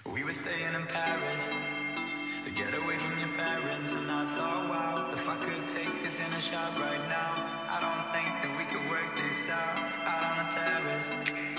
We were staying in Paris to get away from your parents, and I thought, wow, if I could take this in a shot right now, I don't think that we could work this out on a terrace.